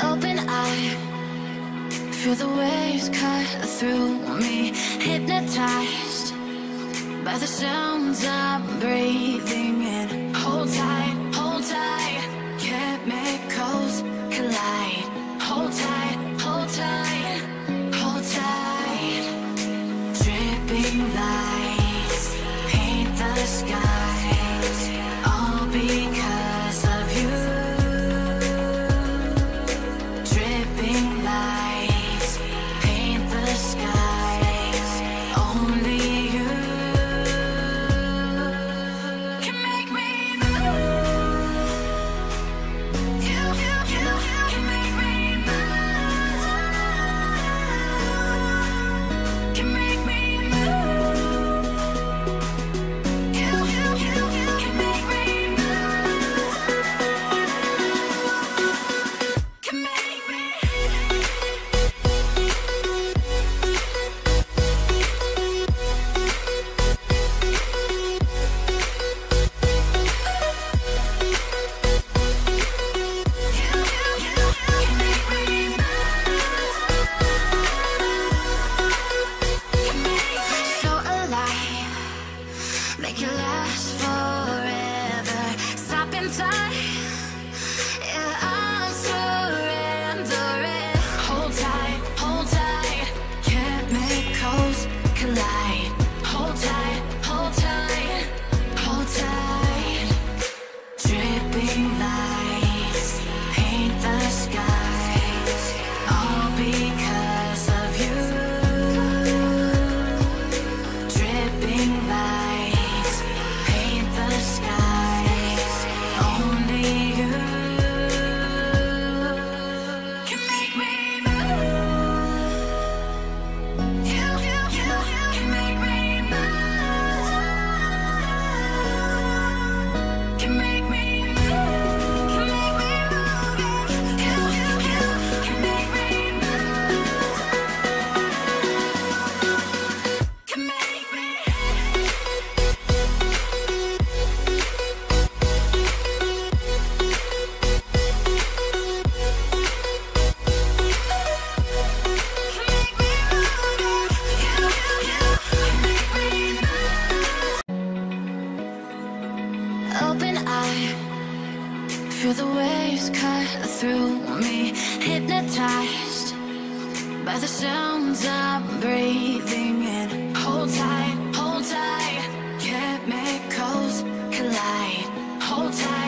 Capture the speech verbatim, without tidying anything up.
Open eye, feel the waves cut through me, hypnotized by the sounds I'm breathing in. Hold tight, hold tight, chemicals collide. Hold tight, hold tight, hold tight. Dripping lights paint the skies, all because of you. Dripping lights paint the skies, only you can make me move. You, you, you can make me move. Can make me move. You, you, you can make me move. Can make me. So alive, make it last forever. Stop in time, yeah, I'm surrendering. Hold tight, hold tight, chemicals collide. Hold tight, hold tight, hold tight. Dripping lights paint the skies, all because of you. Dripping lights paint the skies, only you can make me move. You, you, you can make me move. Can make me move. Can make me move. You, you, you can make me move. Can make me. Open eye, feel the waves cut through me, hypnotized by the sounds I'm breathing in. Hold tight, hold tight, chemicals collide. Hold tight.